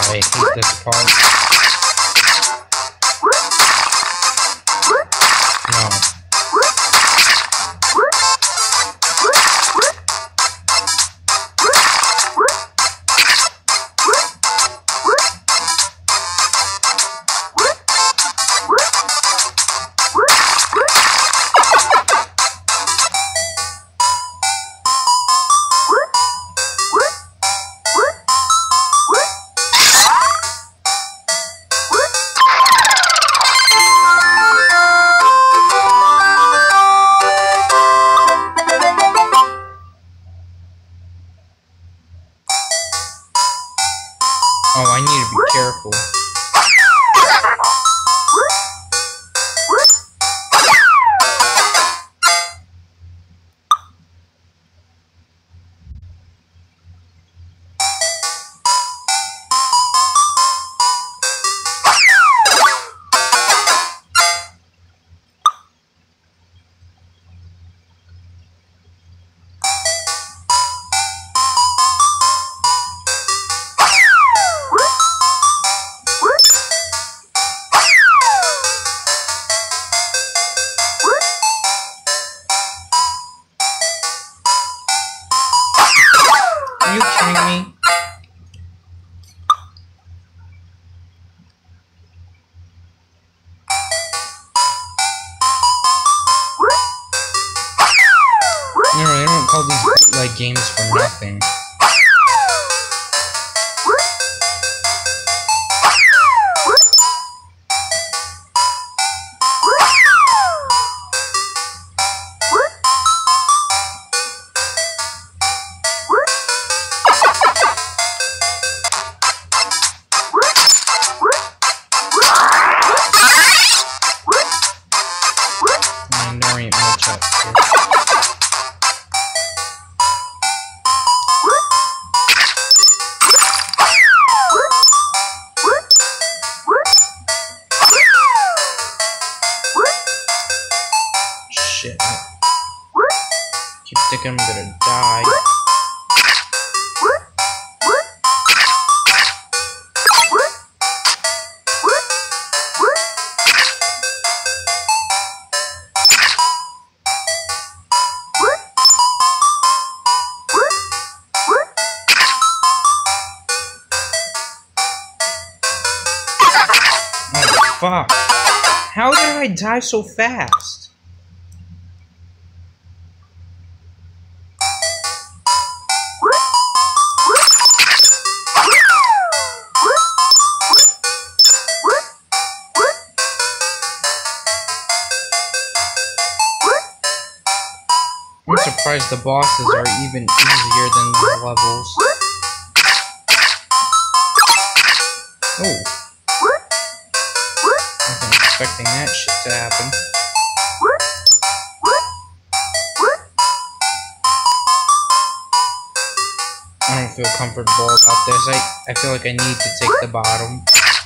I hate this part. No. Oh, I need to be careful. Are you kidding me? You know, they don't call these bootleg games for nothing. Shit. Keep thinking I'm gonna die. Oh, fuck. How did I die so fast? I'm surprised the bosses are even easier than these levels. Oh. Wasn't expecting that shit to happen. I don't feel comfortable about this. I feel like I need to take the bottom.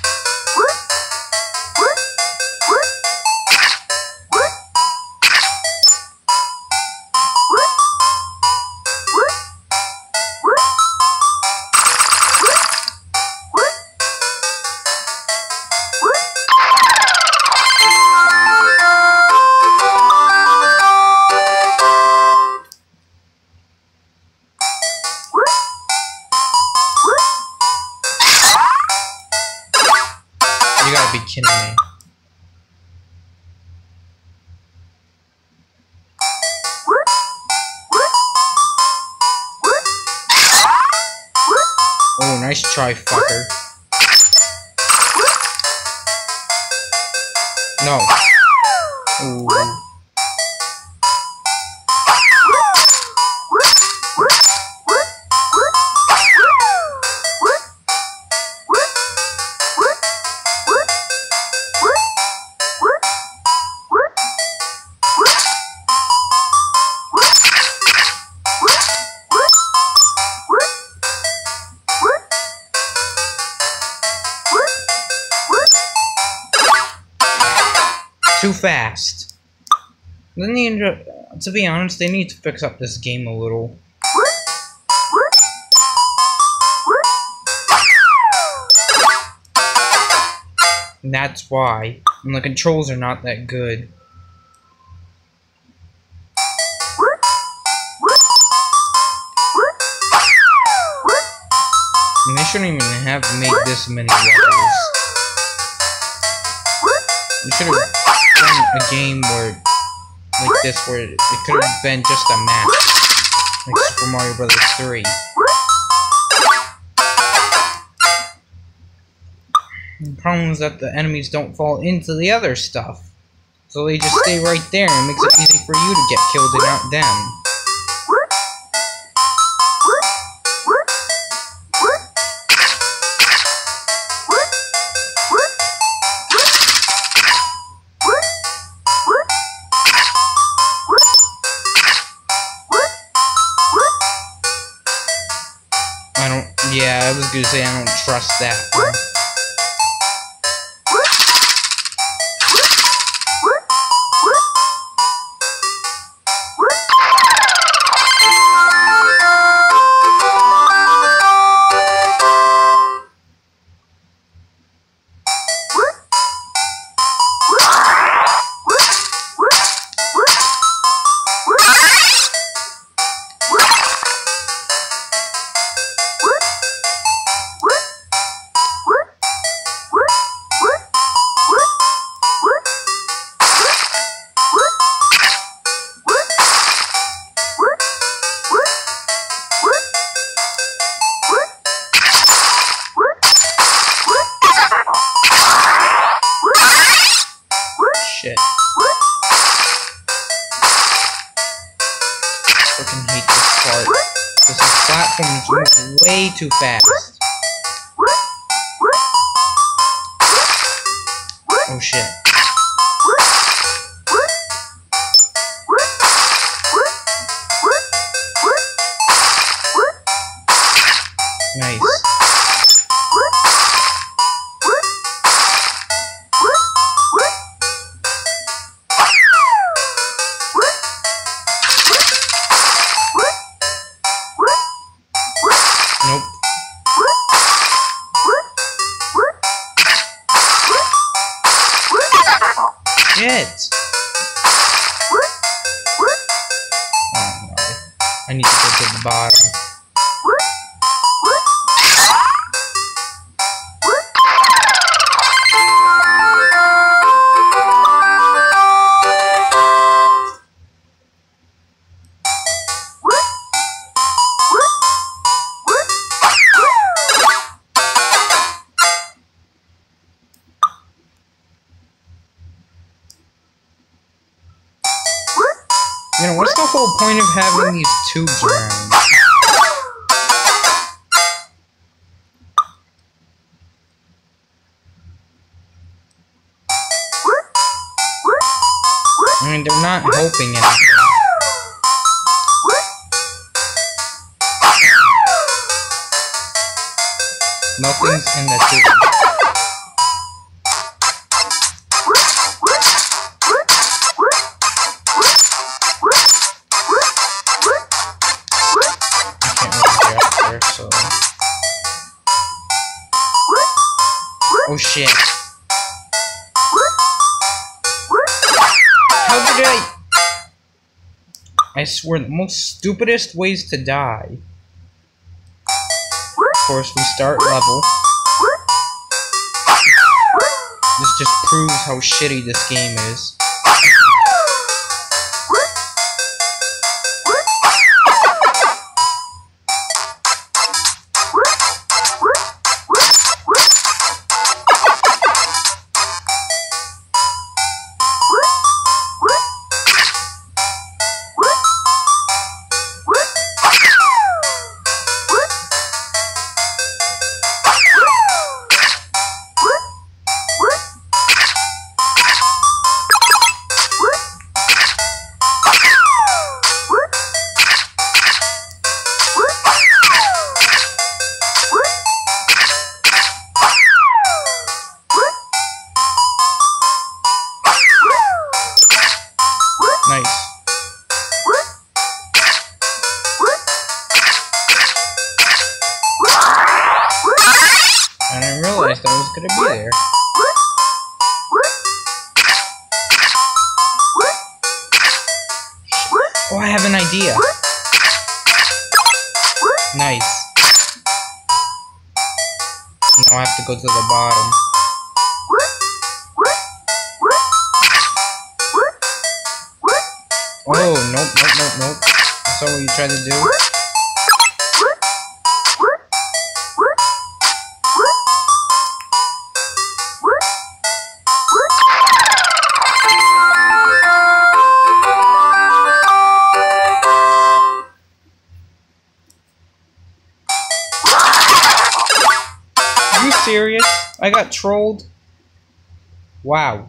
You gotta be kidding me. Oh, nice try, fucker. No. Ooh. Too fast. To be honest, they need to fix up this game a little. And that's why. And the controls are not that good. And they shouldn't even have made this many levels. We should have done a game where, like this, where it could have been just a map. Like Super Mario Bros. 3. The problem is that the enemies don't fall into the other stuff. So they just stay right there and it makes it easy for you to get killed and not them. Yeah, I was gonna say I don't trust that one. Shit. Fucking hate this part. Because this platform is way too fast. Oh shit. Nice. Nope. Shit. Oh no. I need to go to the bottom. You know, what's the whole point of having these tubes around? I mean, they're not helping anything. Nothing's in the tube. Oh shit. How did I swear, the most stupidest ways to die. Of course, we start level. This just proves how shitty this game is. Nice. I didn't realize that was gonna be there. idea. Nice. Now I have to go to the bottom. Oh, nope. That's not what you tried to do. Are you serious? I got trolled? Wow.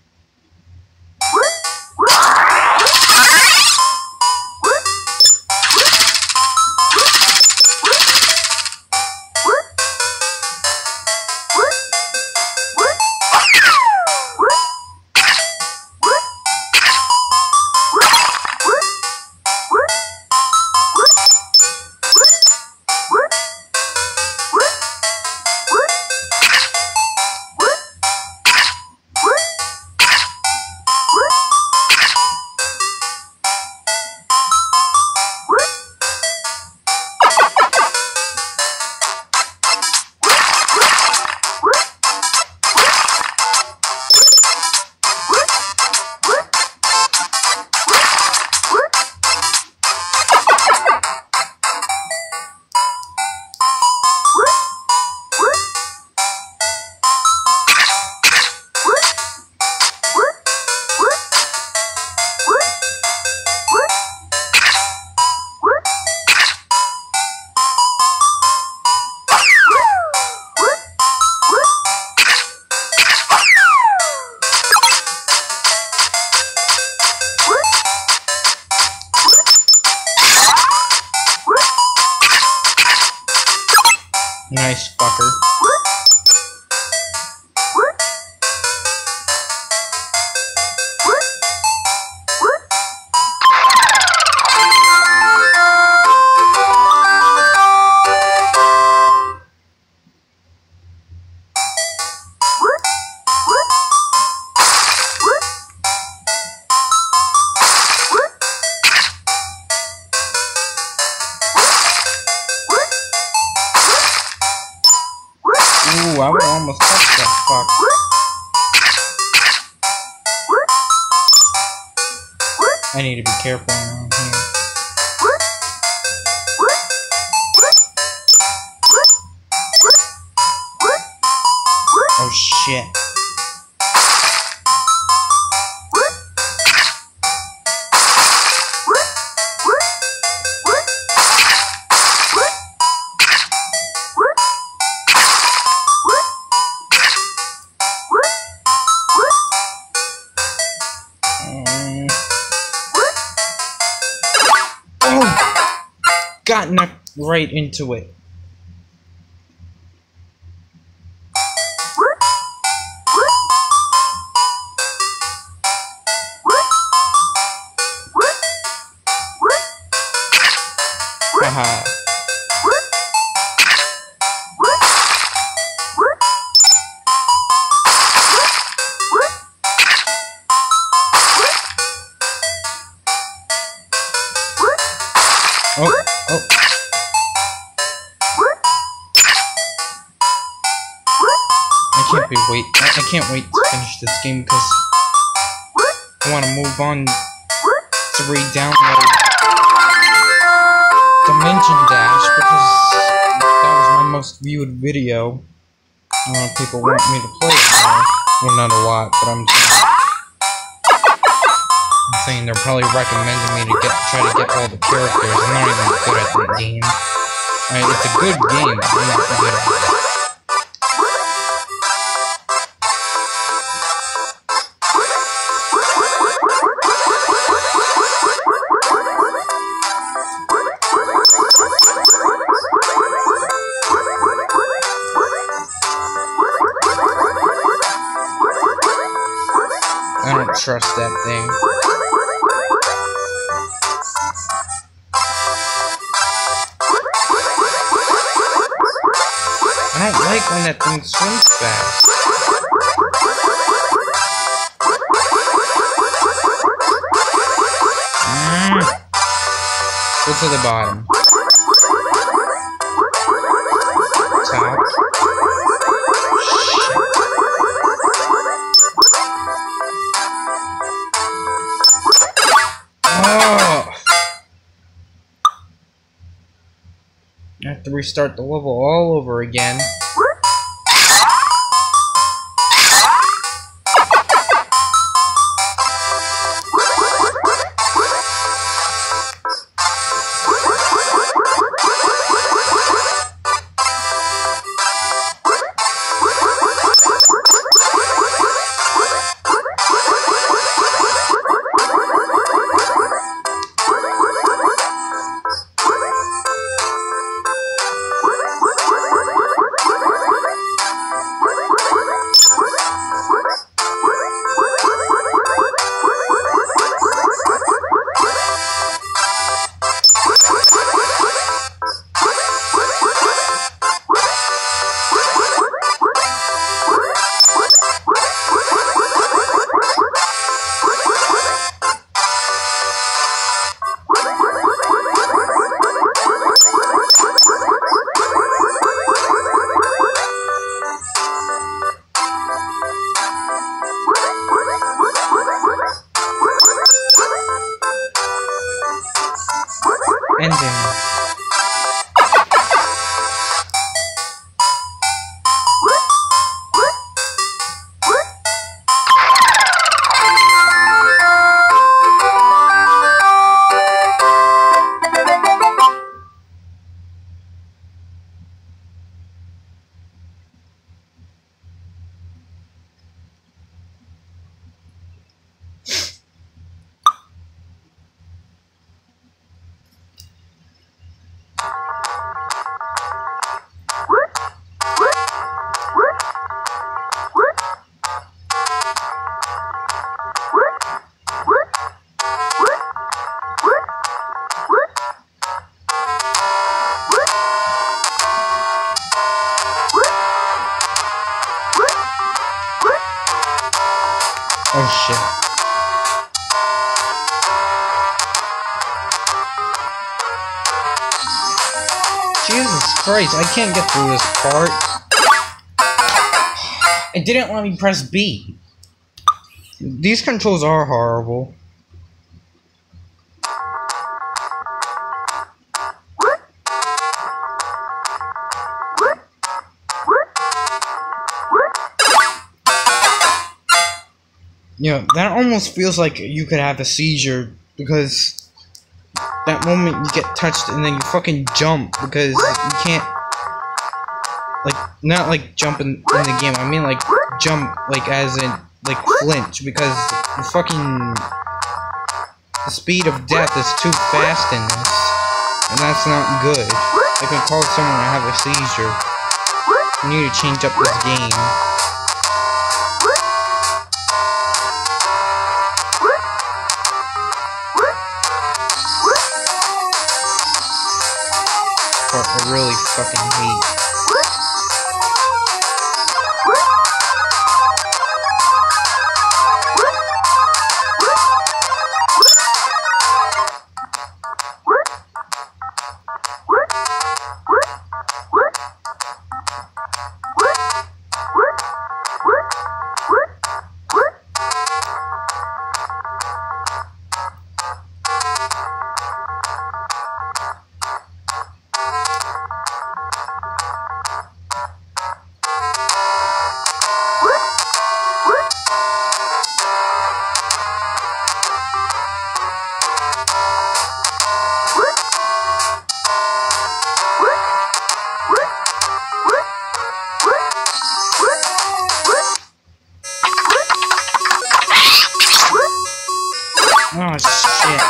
Nice fucker. Ooh, I would almost touch that fuck. I need to be careful around here. Oh shit. Got knocked right into it. Haha. Oh. I can't wait to finish this game because I want to move on to re-download Dimension Dash because that was my most viewed video. A lot of people want me to play it now. Well, not a lot, but I'm saying they're probably recommending me to try to get all the characters. I'm not even good at that game. It's a good game, but I'm not good at it. I don't trust that thing. I don't like when that thing swims fast. Go to the bottom. Top. Oh! I have to restart the level all over again. Ending. Oh shit. Jesus Christ, I can't get through this part. It didn't let me press B. These controls are horrible. Yeah, that almost feels like you could have a seizure, because that moment you get touched and then you fucking jump because you can't, like, not like jump in the game, I mean like jump like as in like flinch, because the fucking the speed of death is too fast in this, and that's not good. It can cause someone to have a seizure. You need to change up this game. I really fucking hate. Oh shit.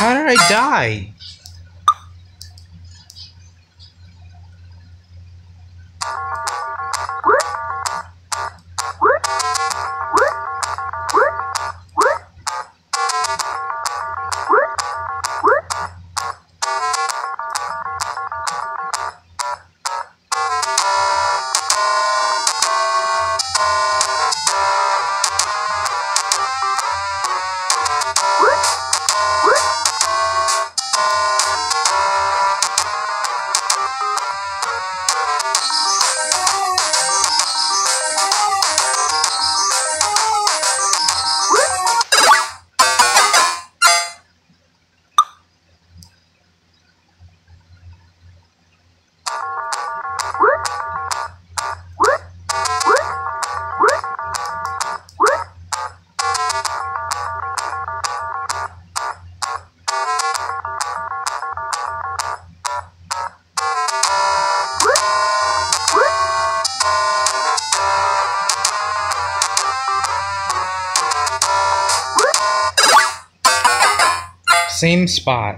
How did I die? Same spot.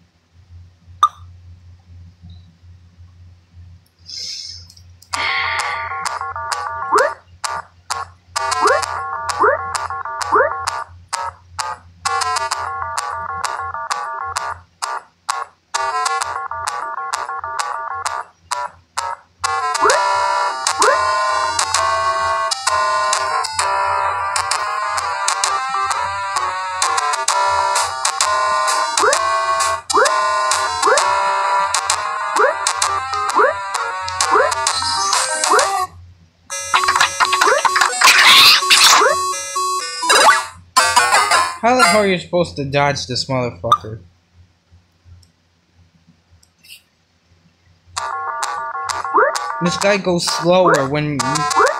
How the hell are you supposed to dodge this motherfucker? This guy goes slower when you...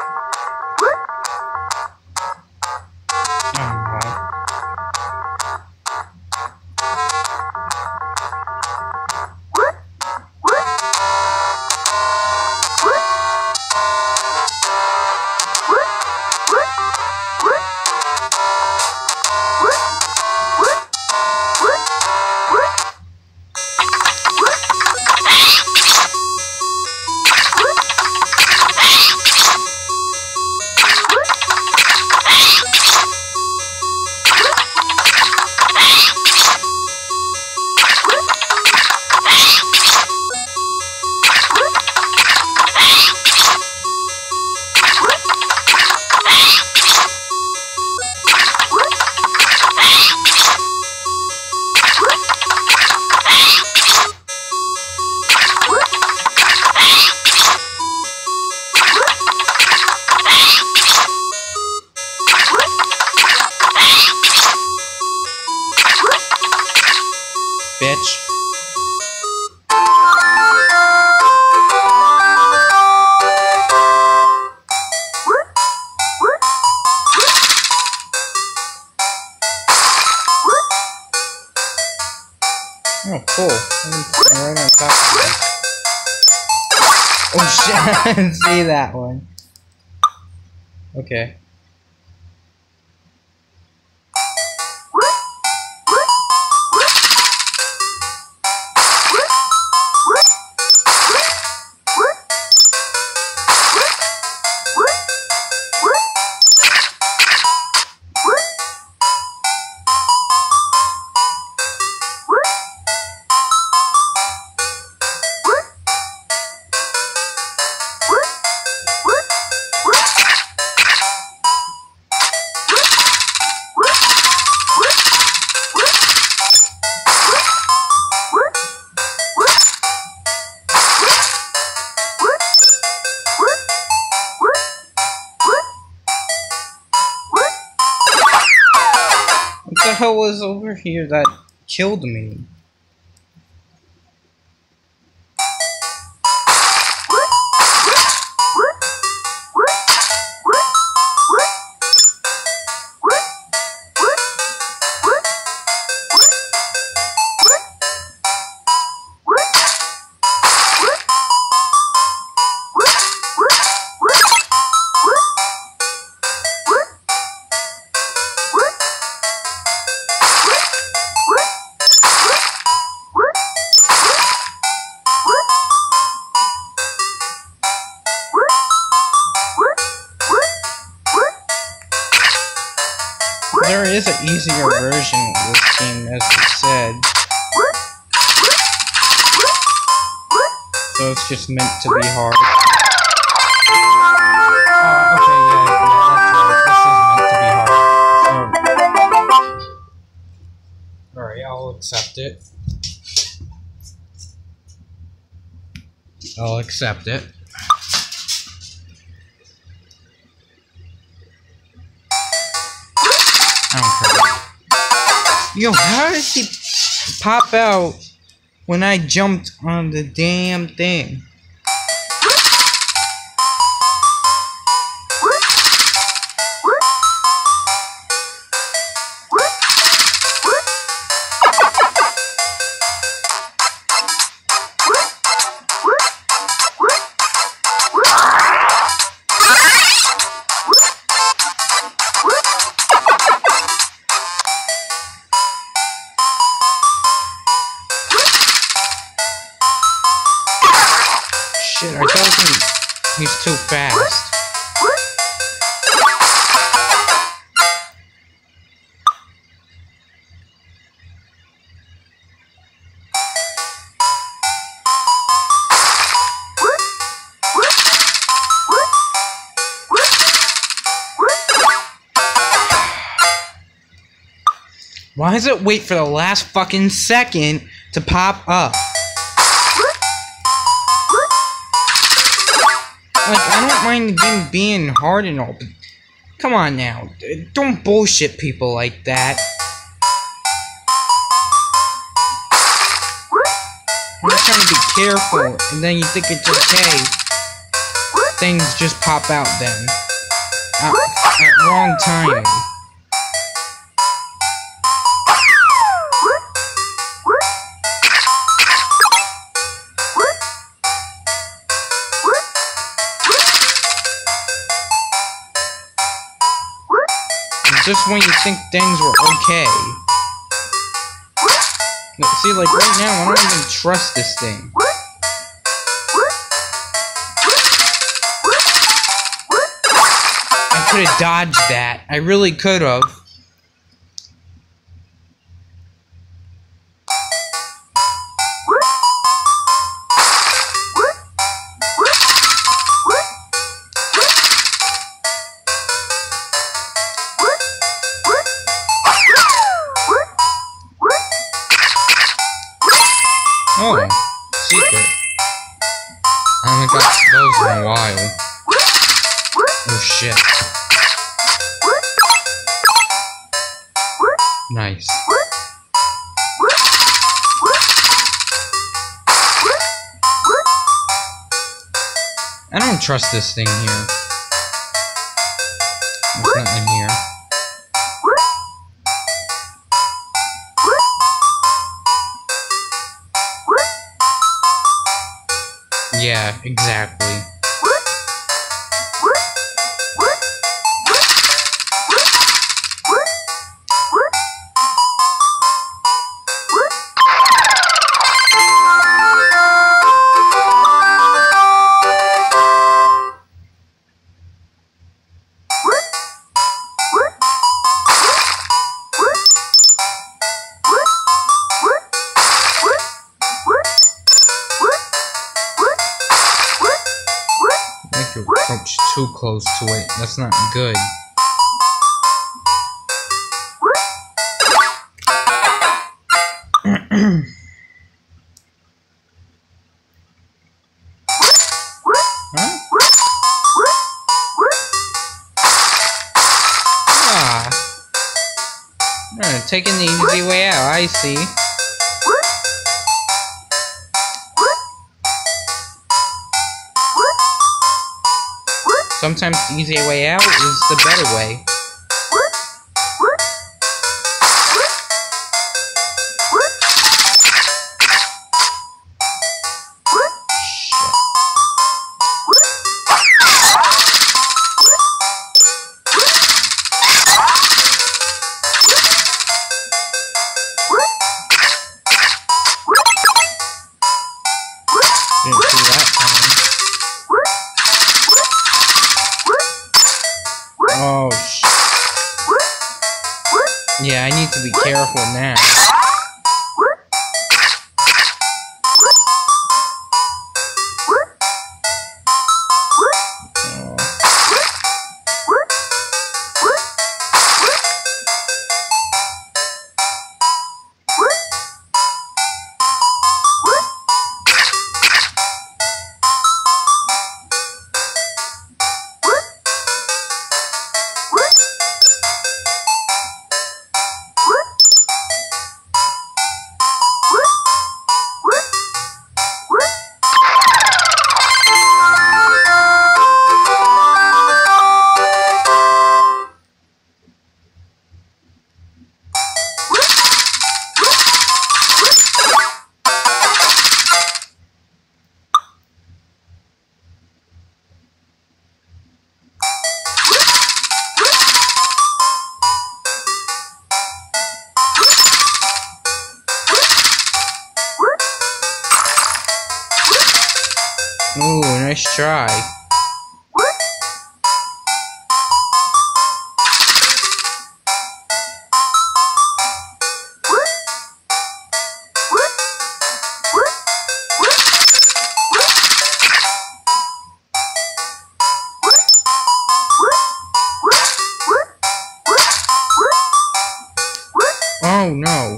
Bitch. Oh, cool. I'm right on top of it. Oh shit, I didn't see that one. Okay. What the hell was over here that killed me? there is an easier version of this team, as I said. So it's just meant to be hard. Okay, yeah, that's right. This is meant to be hard. So, alright, I'll accept it. I'll accept it. I don't care. Yo, how did he pop out when I jumped on the damn thing? Shit, I told him he's too fast. Why does it wait for the last fucking second to pop up? Like, I don't mind the game being hard and all, but come on now. Don't bullshit people like that. I'm just trying to be careful, and then you think it's okay. Things just pop out then. At wrong timing. Just when you think things were okay. See, like right now, I don't even trust this thing. I could have dodged that. I really could have. Oh, secret. I haven't got those in a while. Oh shit. Nice. I don't trust this thing here. There's nothing here. Yeah, exactly. Approach too close to it. That's not good. Huh? Ah. Taking the easy way out, I see. Sometimes the easy way out is the better way. Didn't see that coming. Oh, shit. Yeah, I need to be careful now. Ooh, nice try. Oh no.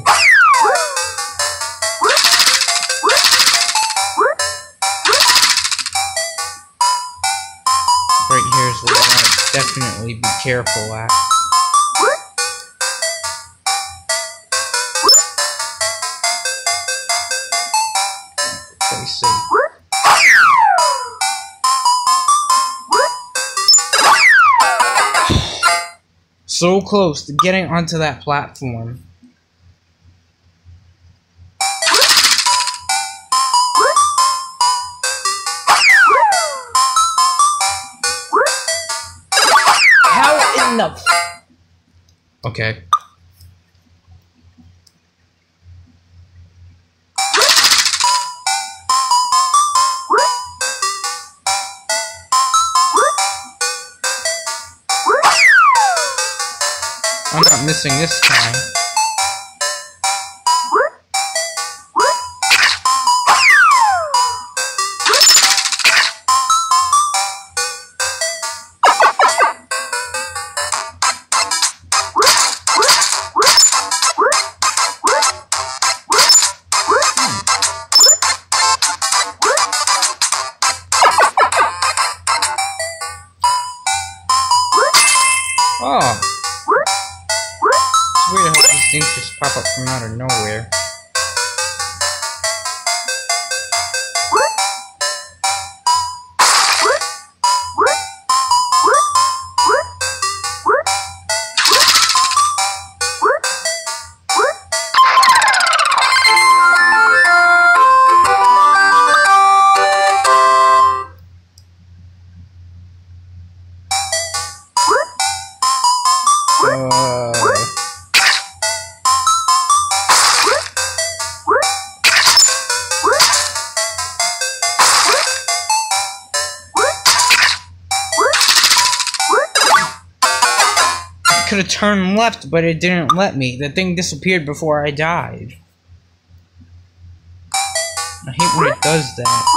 Right here's where I definitely be careful at. Pretty safe. So close to getting onto that platform. How in the Okay. I'm not missing this time. Oh. It's weird how these things just pop up from out of nowhere. I could have turned left, but it didn't let me. The thing disappeared before I died. I hate when it does that.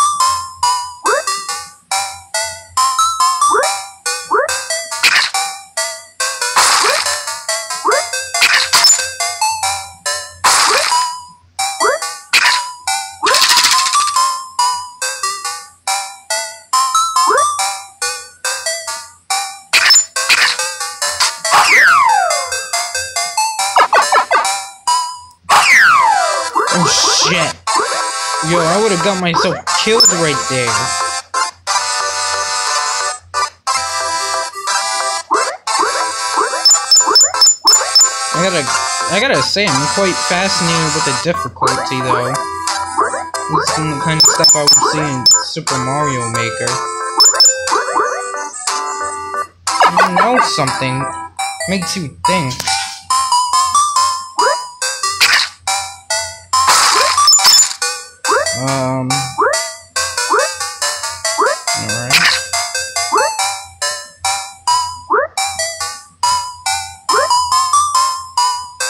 Oh shit. Yo, I would have got myself killed right there. I gotta say, I'm quite fascinated with the difficulty though. This is the kind of stuff I would see in Super Mario Maker. You know something makes you think. Alright.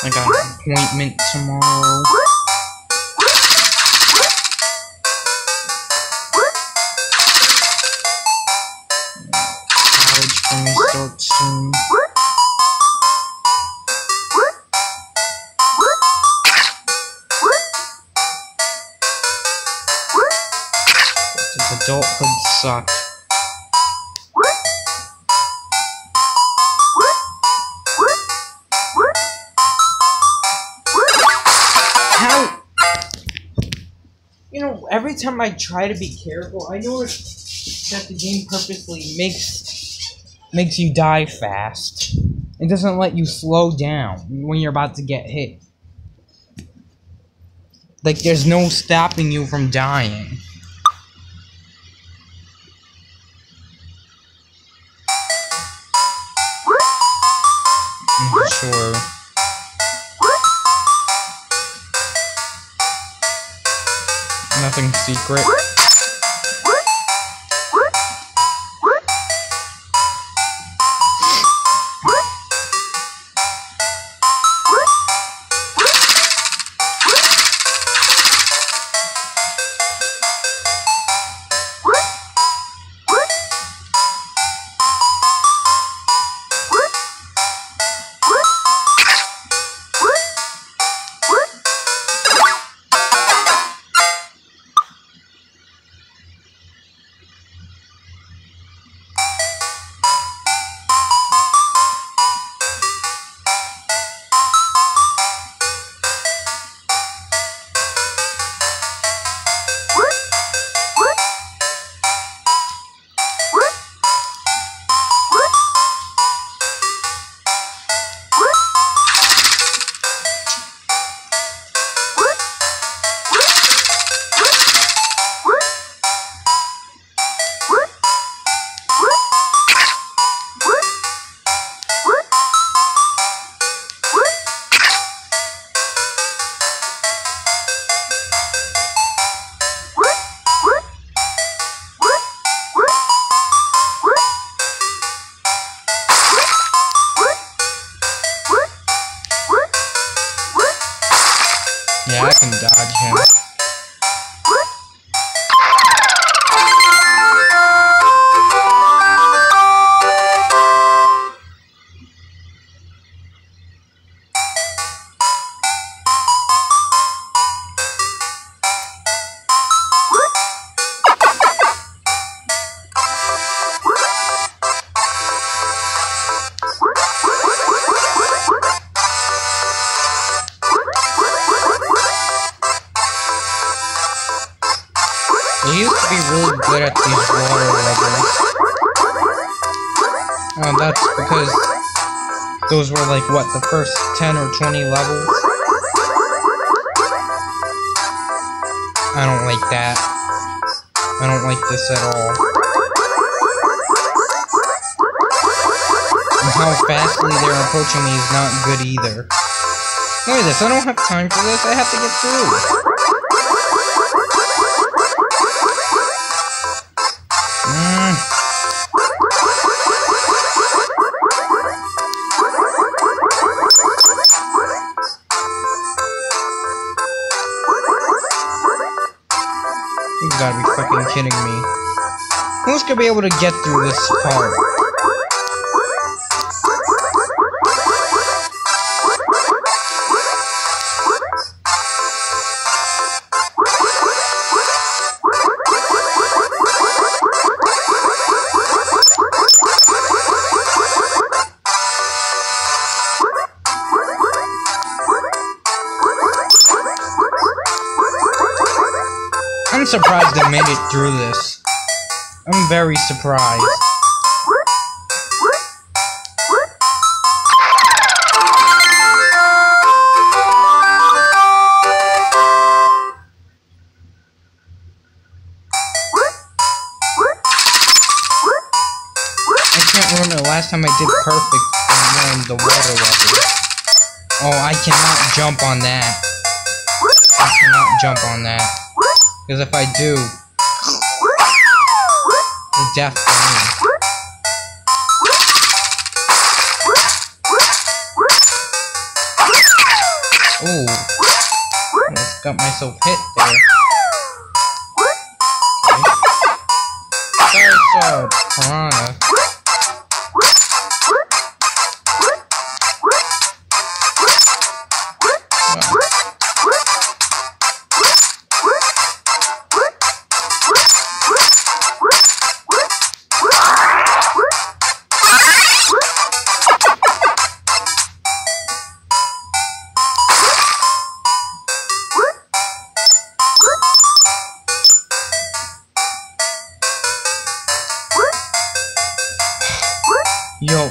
I got an appointment tomorrow. College for me starts soon. Adulthood sucks. How? You know, every time I try to be careful, I notice that the game purposely makes you die fast. It doesn't let you slow down when you're about to get hit. Like, there's no stopping you from dying. Sure. Nothing secret. Yeah, I can dodge him. I used to be really good at these water levels. That's because those were like, what, the first 10 or 20 levels? I don't like that. I don't like this at all. And how fastly they're approaching me is not good either. Look at this, I don't have time for this, I have to get through. You gotta be fucking kidding me. Who's gonna be able to get through this part? I'm surprised I made it through this. I'm very surprised. I can't remember the last time I did perfect on the water level. Oh, I cannot jump on that. I cannot jump on that. Because if I do, the death for me. got myself hit there. Okay. There's piranha. Yo,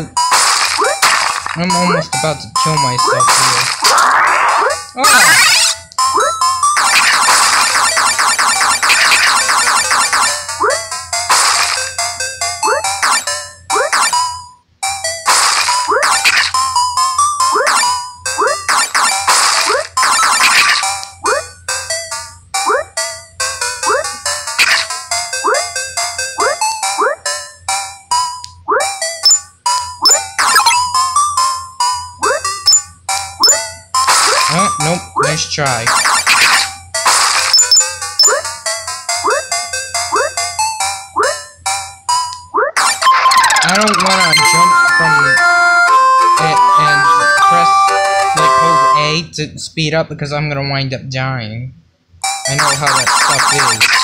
I'm almost about to kill myself here. Oh. Nope, nice try. I don't wanna jump from it and press, like, hold A to speed up because I'm gonna wind up dying. I know how that stuff is.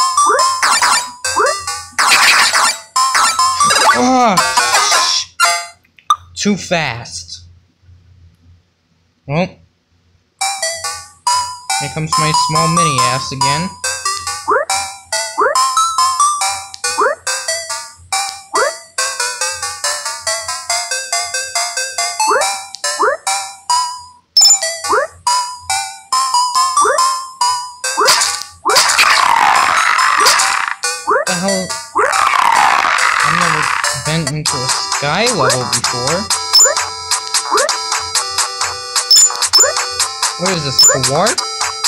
Oh, too fast. Well. Here comes my small mini ass again. What the hell? I've never been into a sky level before. What is this, a warp?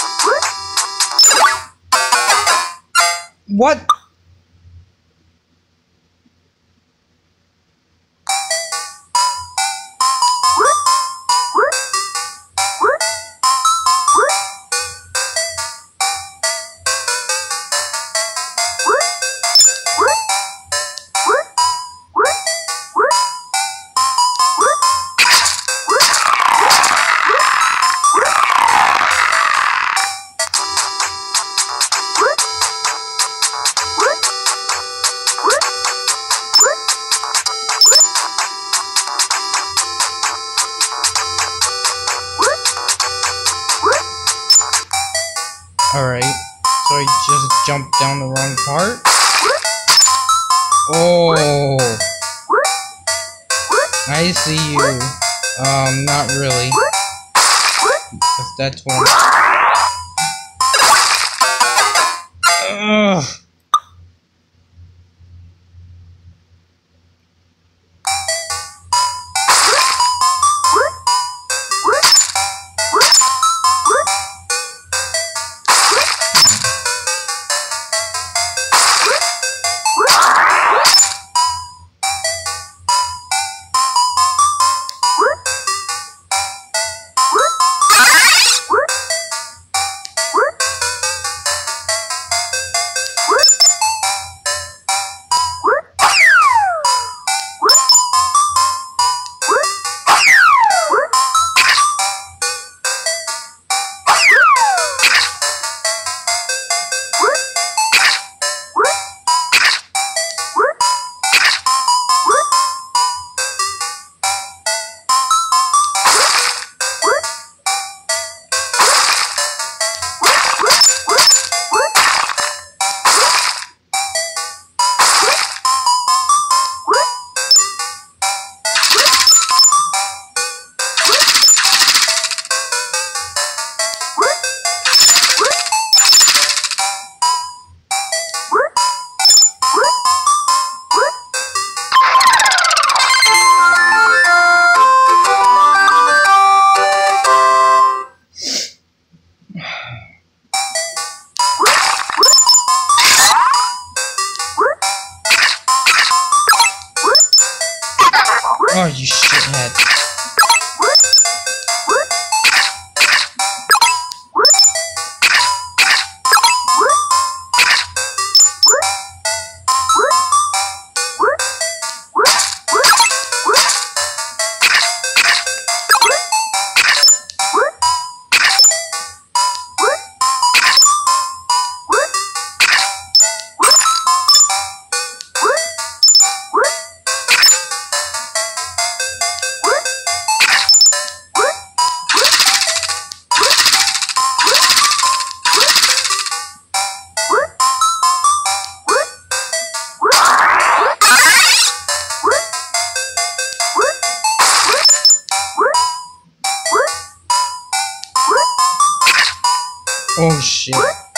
What? Alright, so I just jumped down the wrong part? Oh! I see you. Not really. Because that's one. Ugh! Oh, you shithead. Oh shit.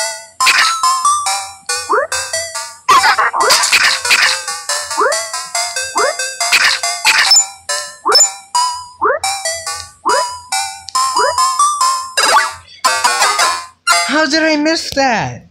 How did I miss that?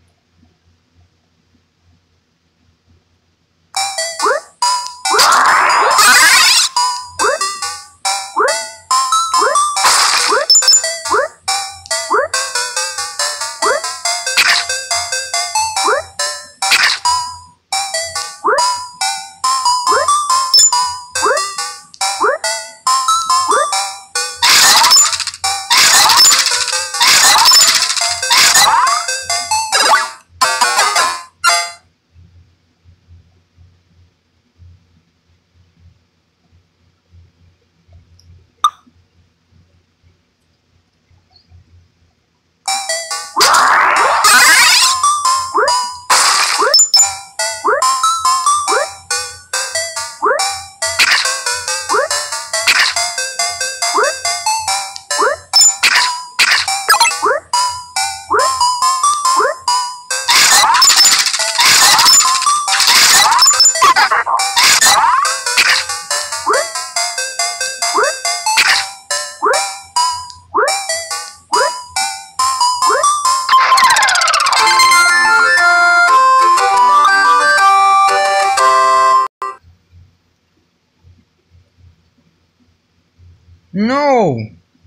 No!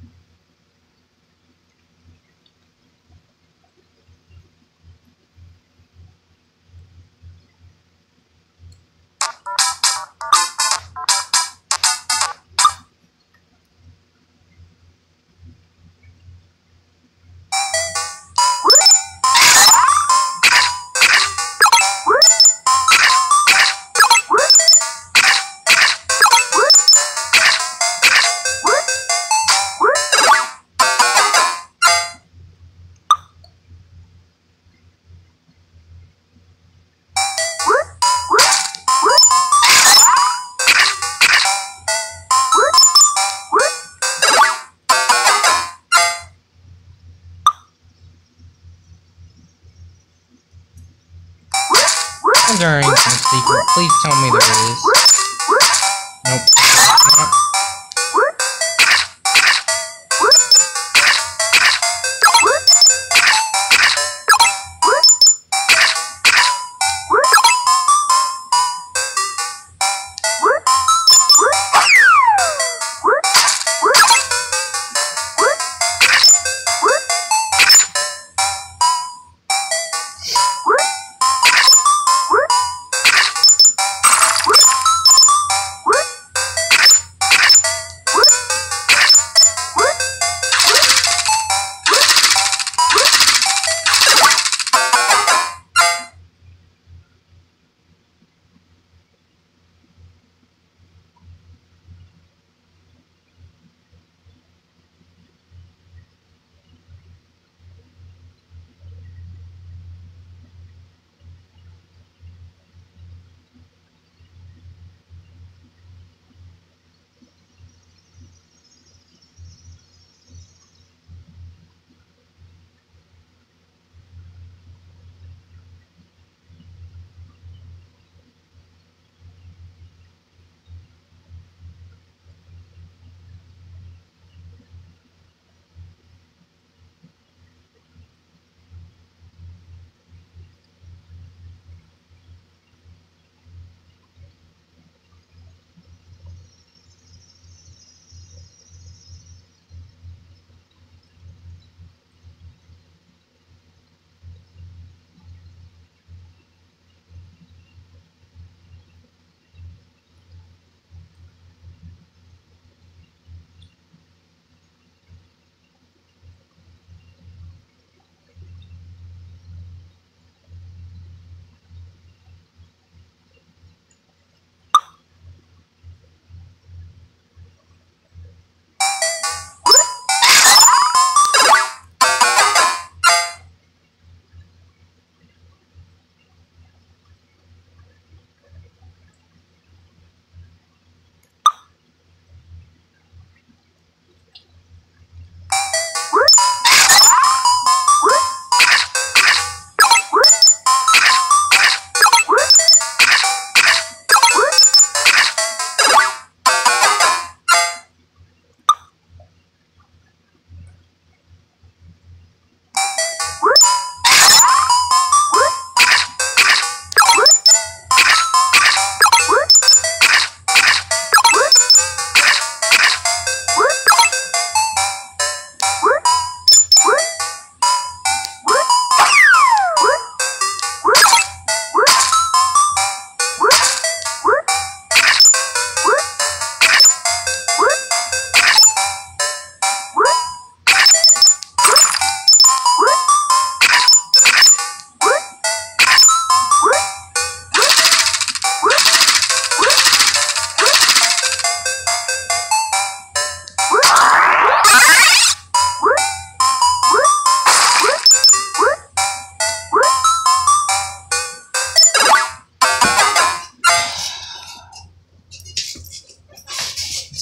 Is there anything secret? Please tell me there is. Nope. Not.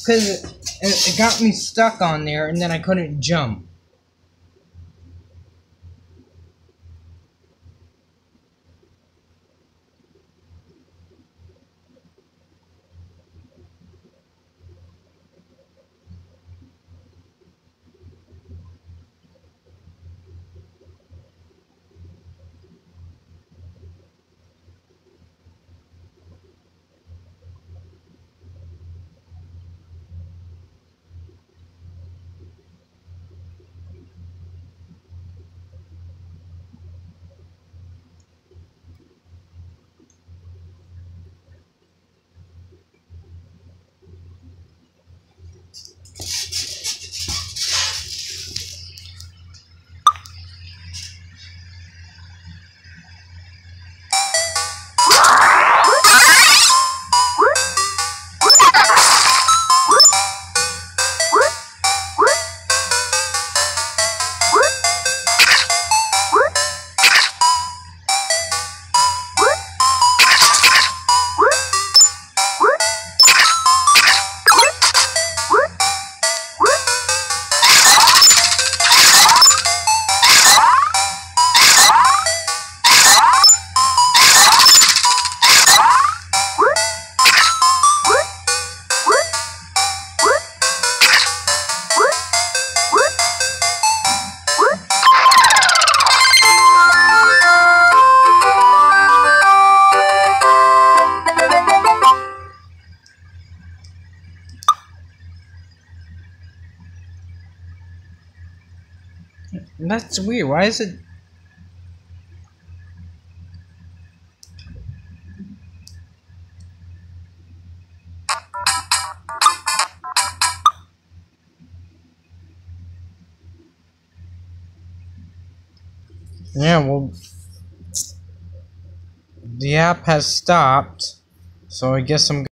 Because it got me stuck on there and then I couldn't jump. That's weird. Why is it? Yeah, well, the app has stopped, so I guess I'm